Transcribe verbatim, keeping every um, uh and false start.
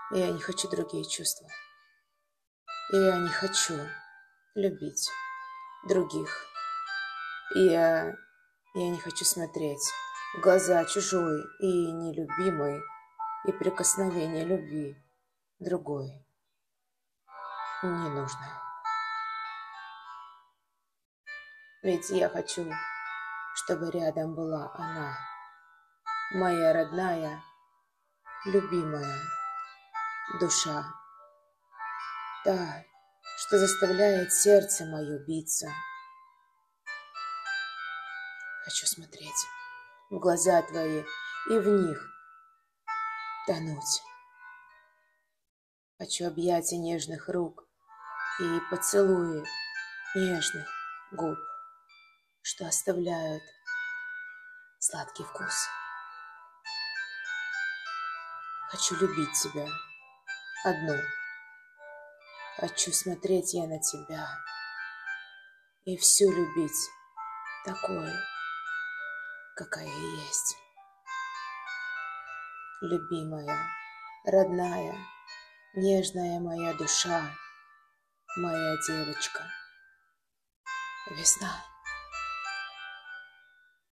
И я не хочу другие чувства. И я не хочу любить других. И я, я не хочу смотреть в глаза чужой и нелюбимой, и прикосновение любви другой не нужно. Ведь я хочу, чтобы рядом была она, моя родная, любимая душа, та, что заставляет сердце мое биться. Хочу смотреть в глаза твои и в них тонуть. Хочу объятия нежных рук и поцелуи нежных губ, что оставляют сладкий вкус. Хочу любить тебя одну. Хочу смотреть я на тебя и всю любить такой, какая есть. Любимая, родная, нежная моя душа, моя девочка, весна.